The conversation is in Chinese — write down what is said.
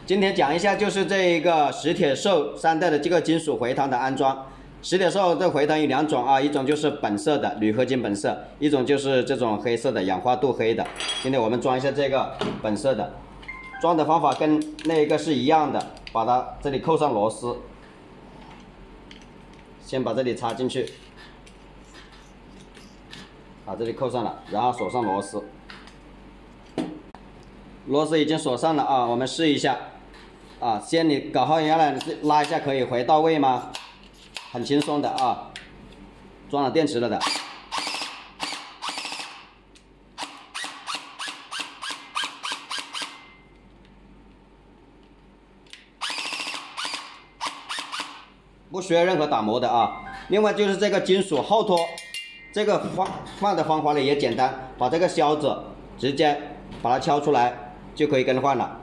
今天讲一下就是这一个石铁寿3代的这个金属回弹的安装。石铁寿的回弹有2种啊，一种就是本色的铝合金本色，一种就是这种黑色的氧化镀黑的。今天我们装一下这个本色的，装的方法跟那个是一样的，把它这里扣上螺丝，先把这里插进去，把这里扣上了，然后锁上螺丝。螺丝已经锁上了啊，我们试一下。啊，先你搞好原来拉一下可以回到位吗？很轻松的啊，装了电池了的。不需要任何打磨的啊。另外就是这个金属后托，这个换的方法呢也简单，把这个销子直接把它敲出来就可以更换了。